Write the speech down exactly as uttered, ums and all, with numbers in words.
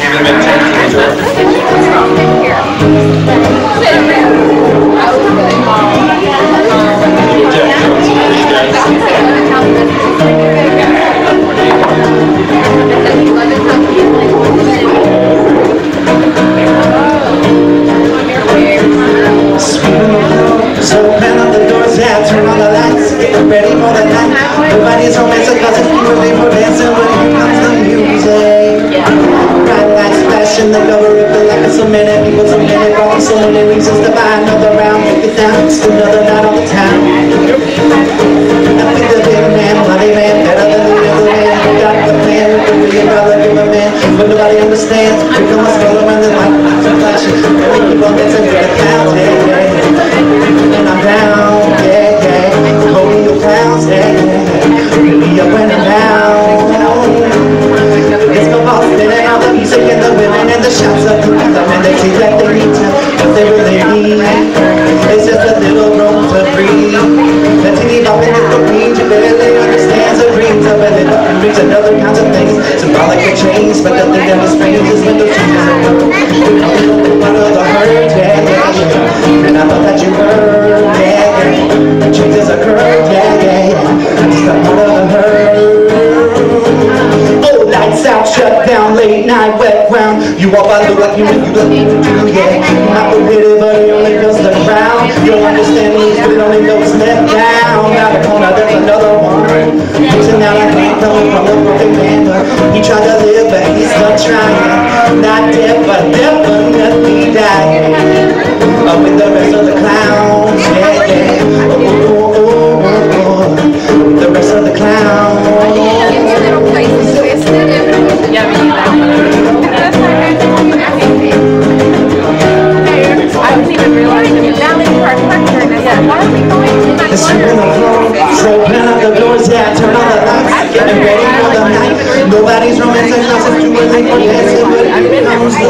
Ready for the night. Nobody's home, it's a cousin. We're ready for dancing when here comes the music. Bright lights flashing, the cover of the light. So many people, so many problems, so many reasons to buy another round. Take it down, it's another night on the town. I think the big man, money man, better than the other man. We got the plan with the million dollar giver man, but nobody understands. Here comes my brother when the light is flashing. Every people dancing to the clouds, yeah, yeah. And I'm down, yeah, yeah. Rodeo clowns, yeah, yeah. We are winning now. It's the boss, spinning all the music and the women and the shots of the rhythm, and they take like they need to, what they really need. It's just a little room to breathe. The teeny bopping is the range, it barely understands the dreams of it. It brings another kinds of things, symbolic of change, but the thing that is strange is when those changes occur. One of the hurt, yeah, yeah, yeah. And I thought that you were, yeah, yeah. Changes occur, yeah, yeah, yeah. I'm just a part of the hurt. Oh, lights out, shut down, late night, wet ground. You walk by, look like you know you look even do, yeah. You're not the pity, but he only feels the ground. You'll understand me, but it only knows left down. Now the corner, there's another one. Reaching out, I can't coming from the broken man, but he tried to live, but he's still trying. Not dead, but definitely dying. Up with the rest of the clowns, yeah, yeah. Oh, oh, oh, oh, oh. With the rest of the clowns. I didn't even realize it was down in our factory, and I said, why are we going to that It's in the floor, so open up the doors, yeah, turn on the lights, getting ready for the night. Nobody's romantic, nothing's too early for dancing, but here comes the